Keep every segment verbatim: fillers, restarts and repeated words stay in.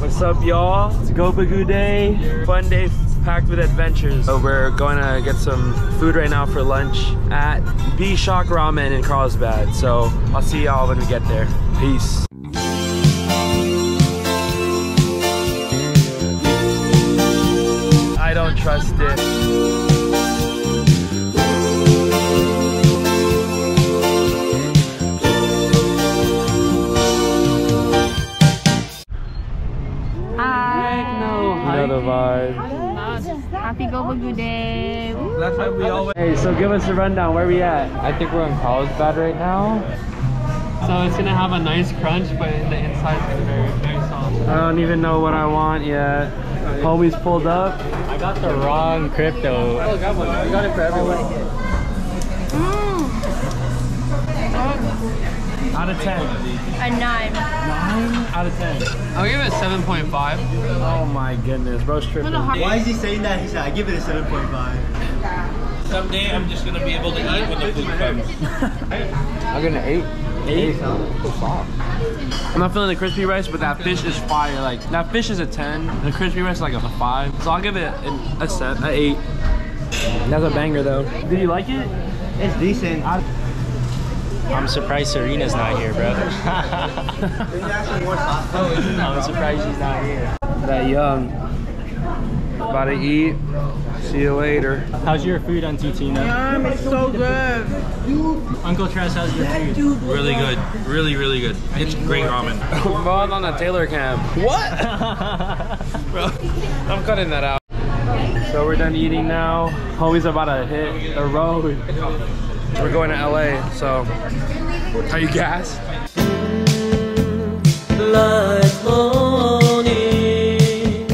What's up, y'all? It's Gobagu Day. Fun day packed with adventures. So we're going to get some food right now for lunch at B Shock Ramen in Carlsbad. So I'll see y'all when we get there. Peace. I don't trust it. The vibe. Happy Gobagu Day. That's why we always. Hey, so give us a rundown. Where we at? I think we're in Carlsbad right now. So it's gonna have a nice crunch, but the inside is very, very soft. I don't even know what I want yet. Homies pulled up. I got the wrong crypto. Oh, got one. We got it for everyone. Mm. Out of ten. A nine. Nine out of ten. I'll give it seven point five. Oh my goodness, bro's tripping. Why is he saying that? He said, I give it a seven point five. Someday I'm just gonna be able to eat when the food comes. I'm gonna eight. Eight? So soft. I'm not feeling the crispy rice, but that fish is fire. Like, that fish is a ten. The crispy rice is like a five. So I'll give it an, a set, an eight. That's a banger though. Did you like it? It's decent. I I'm surprised Serena's not here, bro. I'm surprised she's not here. That young. About to eat. See you later. How's your food, Auntie Tina? Yum, it's so good. Uncle Tress, how's your food? Really good. Really, really good. It's great ramen. Both on the Taylor cam. What? Bro, I'm cutting that out. So we're done eating now. Homie's about to hit the road. We're going to L A, so are you gassed? Like morning,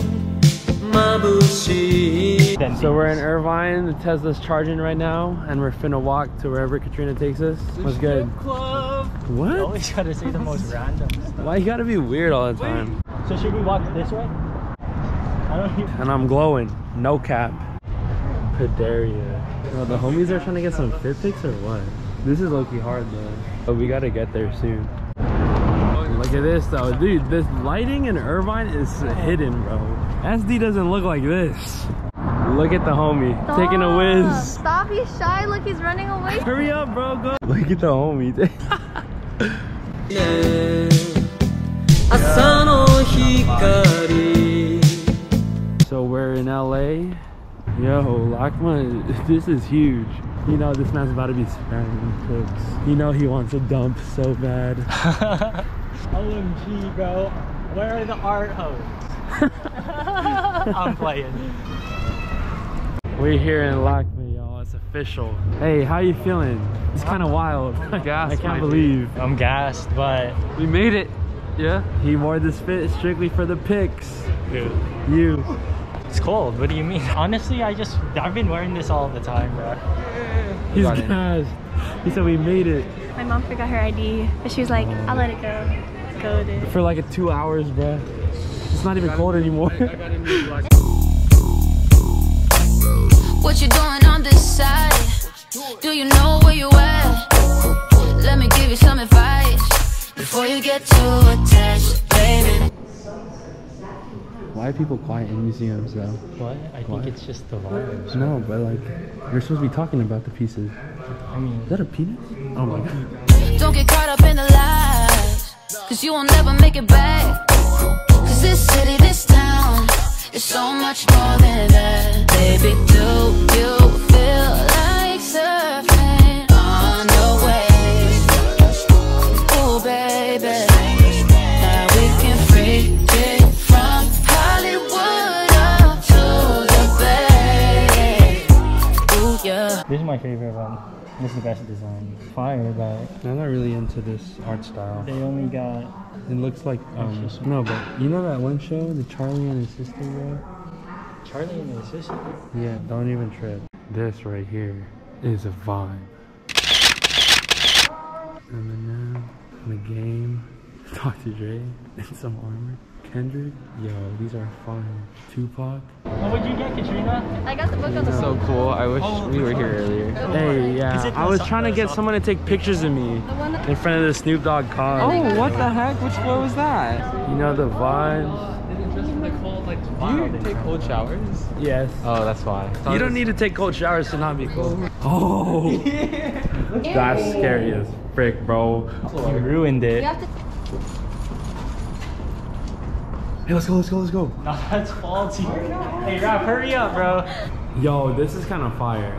so we're in Irvine. The Tesla's charging right now, and we're finna walk to wherever Katrina takes us. What's good? What? You always gotta say the most random stuff. Why you gotta be weird all the time? So should we walk this way? I don't even... And I'm glowing, no cap. Pedaria. Bro, the homies are trying to get some fit pics or what? This is low-key hard though. But we gotta get there soon. Look at this though. Dude, this lighting in Irvine is hidden, bro. S D doesn't look like this. Look at the homie. Stop. Taking a whiz. Stop, he's shy. Look, he's running away. Hurry up, bro. Go. Look at the homie. Yeah. So we're in L A. Yo, lacma, this is huge. You know this man's about to be spamming clips. You know he wants a dump so bad. O M G, bro. Where are the art hoes? I'm playing. We're here in lacma, y'all. It's official. Hey, how you feeling? It's kind of wild. Gassed, I can't believe. Dude. I'm gassed, but... we made it. Yeah. He wore this fit strictly for the pics. Dude. You. It's cold. What do you mean? Honestly, I just... I've been wearing this all the time, bro. He's gassed. He said we made it. My mom forgot her I D, but she was like, I'll let it go. Go with it. For like a two hours, bro. It's not even cold anymore. What you doing on this side? Do you know where you at? Let me give you some advice before you get too attached, baby. Why are people quiet in museums though? What? I Why? think it's just the vibes. No, but like, you're supposed to be talking about the pieces. I mean... Is that a penis? Oh my god. Don't get caught up in the lies, cause you will never make it back. Cause this city, this town, is so much more than that. Baby, do you feel like surfing on the waves? Ooh, baby, now we can freak it from Hollywood up to the Bay. Ooh, yeah. This is my favorite one. This is the best design. Fire, but... I'm not really into this art style. They only got... It looks like, um, no, but you know that one show, the Charlie and his sister, bro? Charlie and his sister? Yeah, don't even trip. This right here is a vibe. Eminem, the game, Doctor Dre, and some armor. Kendrick. Yo, these are fine. Tupac. What would you get, Katrina? I got the book on the So cool. I wish Oh, we were here earlier. Hey, yeah. I was trying to get someone to take pictures of me in front of the Snoop Dogg car. Oh, what the heck? Which floor was that? You know the vibe? Just for the cold, like, do you take cold showers? Yes. Oh, that's why. You don't need to take cold showers to not be cold. Oh. That's scary as frick, bro. You ruined it. You have to. Hey, let's go, let's go, let's go. No, that's faulty. Hey, Raph, hurry up, bro. Yo, this is kind of fire.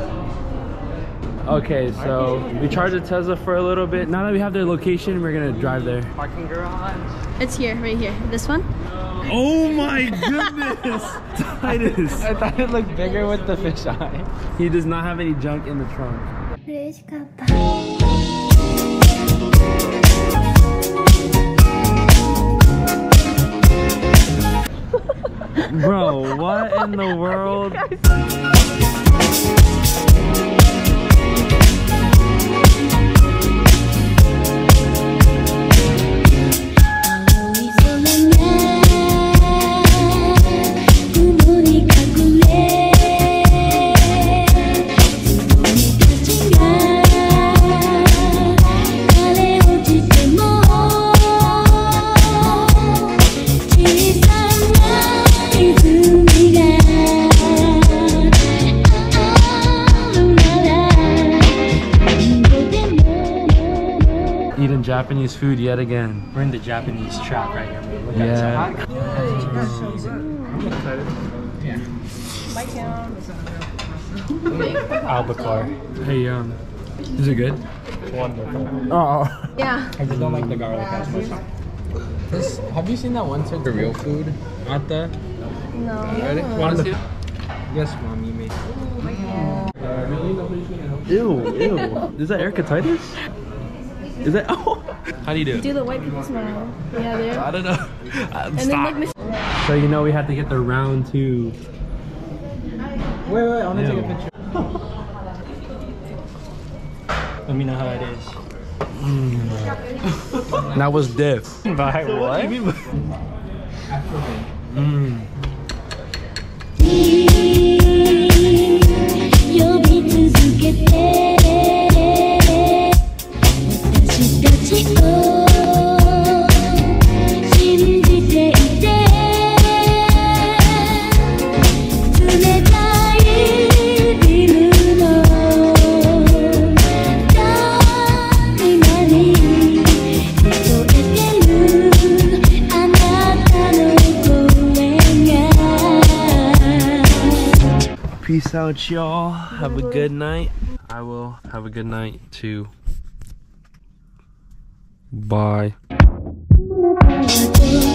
Okay, so we charged the Tesla for a little bit. Now that we have their location, we're gonna drive there. Parking garage. It's here, right here. This one? Oh my goodness! Titus! I thought it looked bigger with the fish eye. He does not have any junk in the trunk. Bro, what in the world? Eating Japanese food yet again. We're in the Japanese trap right here, man. Look Yeah. at it. Albacore. Hey, um, is it good? Wonderful. Oh. Yeah. I just don't like the garlic as much. This, have you seen that one side, the real food at the? No. Ready? Want to? Yes, mommy, me. Ew, ew. Is that Erica-titis? Is that? Oh. How do you do? Do the white people smile. Yeah, there. I don't know. Uh, And stop. then like. So you know we had to get the round two. Wait, wait, I want to Ew. take a picture. Let me know how it is. Mm. That was diff. By so what? Mm. Peace out, y'all. Have a good night. I will have a good night too. Bye.